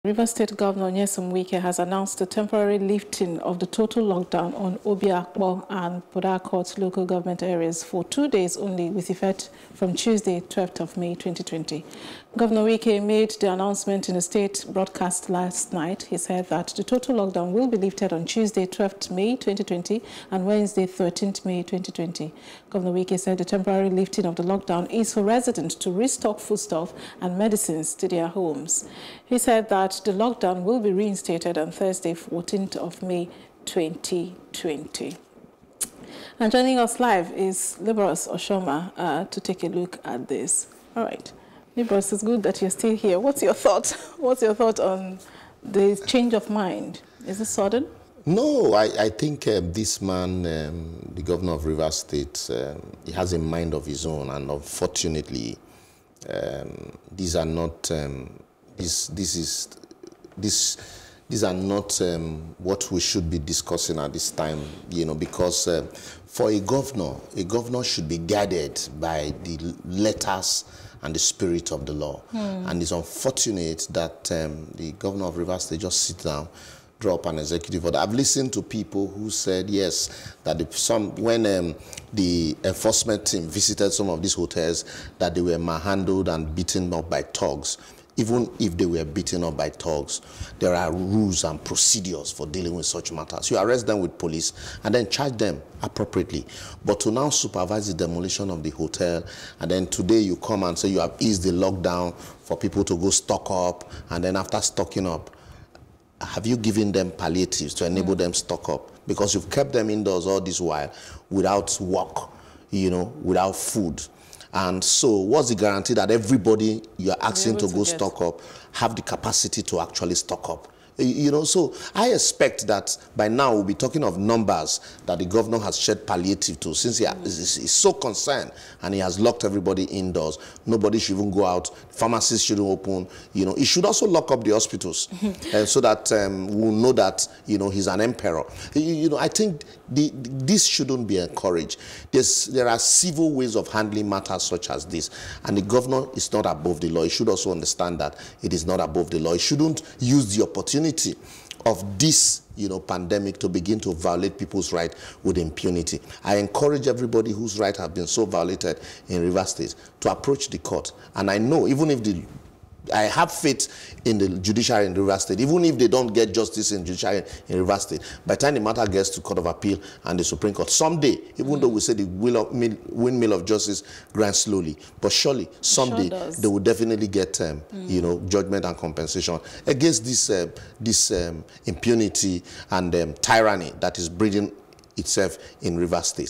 Rivers State Governor Nyesom Wike has announced the temporary lifting of the total lockdown on Obiakpo and Port Harcourt local government areas for 2 days only, with effect from Tuesday, 12th of May 2020. Governor Wike made the announcement in a state broadcast last night. He said that the total lockdown will be lifted on Tuesday, 12th May 2020 and Wednesday, 13th May 2020. Governor Wike said the temporary lifting of the lockdown is for residents to restock foodstuff and medicines to their homes. He said that the lockdown will be reinstated on Thursday, 14th of May 2020. And joining us live is Libros Oshoma to take a look at this. All right. Libros, it's good that you're still here. What's your thought? What's your thought on the change of mind? Is it sudden? No, I think this man, the governor of Rivers State, he has a mind of his own, and unfortunately, these are not these are not what we should be discussing at this time, because for a governor should be guided by the letters and the spirit of the law. And it's unfortunate that the governor of Rivers State just sit down, draw up an executive order. I've listened to people who said, yes, that when the enforcement team visited some of these hotels, that they were manhandled and beaten up by thugs. Even if they were beaten up by thugs, there are rules and procedures for dealing with such matters. You arrest them with police and then charge them appropriately. But to now supervise the demolition of the hotel, and then today you come and say you have eased the lockdown for people to go stock up, and then after stocking up, have you given them palliatives to enable them stock up? Because you've kept them indoors all this while without work, without food. And so what's the guarantee that everybody you're asking to go stock up have the capacity to actually stock up? So I expect that by now we'll be talking of numbers that the governor has shed palliative to, since he is so concerned and he has locked everybody indoors. Nobody should even go out. Pharmacies shouldn't open. He should also lock up the hospitals so that we'll know that, he's an emperor. I think this shouldn't be encouraged. There are civil ways of handling matters such as this, and the governor is not above the law. He should also understand that it is not above the law. He shouldn't use the opportunity of this pandemic to begin to violate people's rights with impunity. I encourage everybody whose rights have been so violated in Rivers State to approach the court. And I know, even if I have faith in the judiciary in Rivers State, even if they don't get justice in judiciary in Rivers State, by the time the matter gets to Court of Appeal and the Supreme Court, someday, even though we say the windmill of justice grinds slowly, but surely someday they will definitely get, judgment and compensation against this impunity and tyranny that is breeding itself in Rivers State.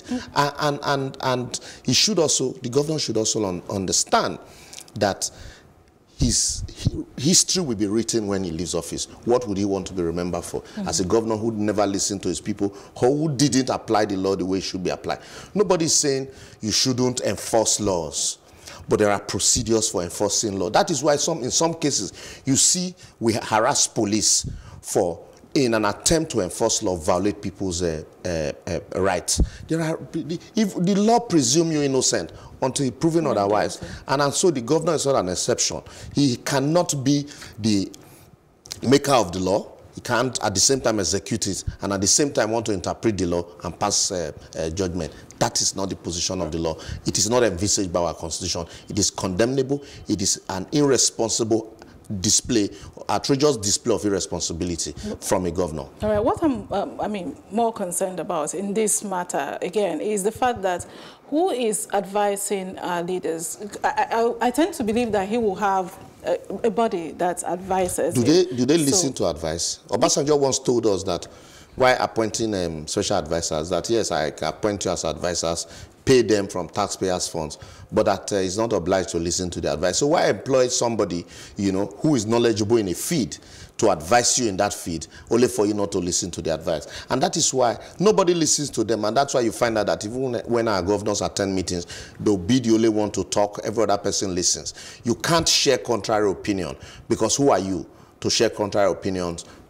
And the governor should also understand that his history will be written when he leaves office. What would he want to be remembered for? As a governor who never listened to his people, who didn't apply the law the way it should be applied. Nobody's saying you shouldn't enforce laws, but there are procedures for enforcing law. That is why in some cases, you see we harass police in an attempt to enforce law, violate people's rights. If the law presumes you innocent until proven otherwise, and so the governor is not an exception. He cannot be the maker of the law. He can't at the same time execute it, and at the same time want to interpret the law and pass judgment. That is not the position of the law. It is not envisaged by our constitution. It is condemnable. It is an irresponsible outrageous display of irresponsibility from a governor. All right, what I'm more concerned about in this matter, again, is the fact that who is advising our leaders? I tend to believe that he will have a body that advises. Do they listen to advice? Obasanjo once told us that while appointing special advisors, that yes, I can appoint you as advisors, pay them from taxpayers' funds, but that is not obliged to listen to the advice. So why employ somebody, who is knowledgeable in a field to advise you in that field, only for you not to listen to the advice? And that is why nobody listens to them, and that's why you find out that even when our governors attend meetings, they'll be the only one to talk, every other person listens. You can't share contrary opinion, because who are you to share contrary opinions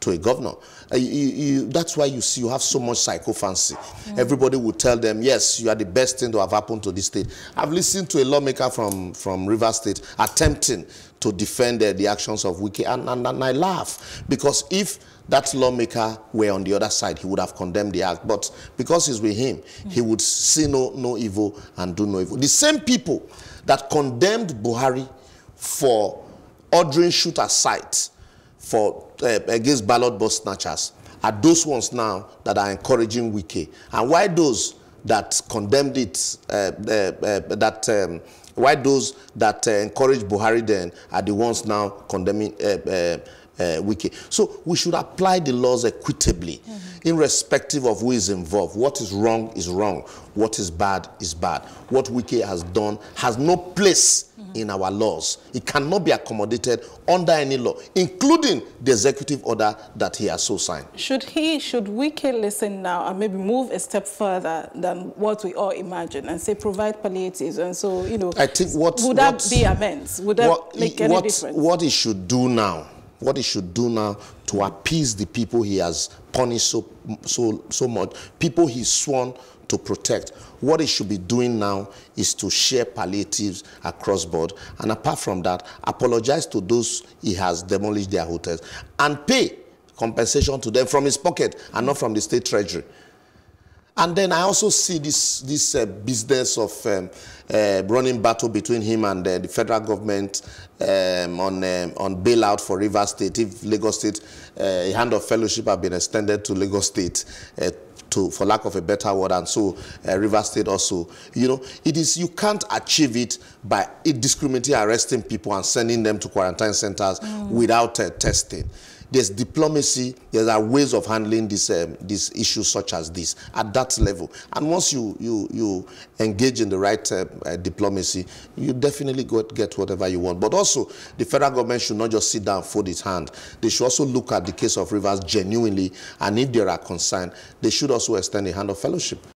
to a governor. That's why you have so much psychophancy. Everybody will tell them, yes, you are the best thing to have happened to this state. I've listened to a lawmaker from Rivers State attempting to defend the actions of Wike, and I laugh, because if that lawmaker were on the other side, he would have condemned the act. But because he's with him, he would see no evil and do no evil. The same people that condemned Buhari for ordering shoot-at sight against ballot box snatchers are those ones now that are encouraging Wike. And why those that condemned it, why those that encouraged Buhari then are the ones now condemning Wike? So we should apply the laws equitably, irrespective of who is involved. What is wrong is wrong. What is bad is bad. What Wike has done has no place in our laws. It cannot be accommodated under any law, including the executive order that he has so signed. Should Wike listen now and maybe move a step further than what we all imagine and say provide palliatives? And so, you know, I think would that be amends? Would that make any difference? What he should do now, to appease the people he has punished so much, people he's sworn to protect, what he should be doing now is to share palliatives across board, and apart from that, apologize to those he has demolished their hotels and pay compensation to them from his pocket and not from the state treasury. And then I also see this business of running battle between him and the federal government on bailout for Rivers State. If Lagos State, a hand of fellowship have been extended to Lagos State, for lack of a better word, and so Rivers State also. You know, you can't achieve it by indiscriminately arresting people and sending them to quarantine centers without testing. There's diplomacy, there are ways of handling these issues such as this at that level. And once you engage in the right diplomacy, you definitely get whatever you want. But also, the federal government should not just sit down and fold its hand. They should also look at the case of Rivers genuinely, and if there are concerns, they should also extend a hand of fellowship.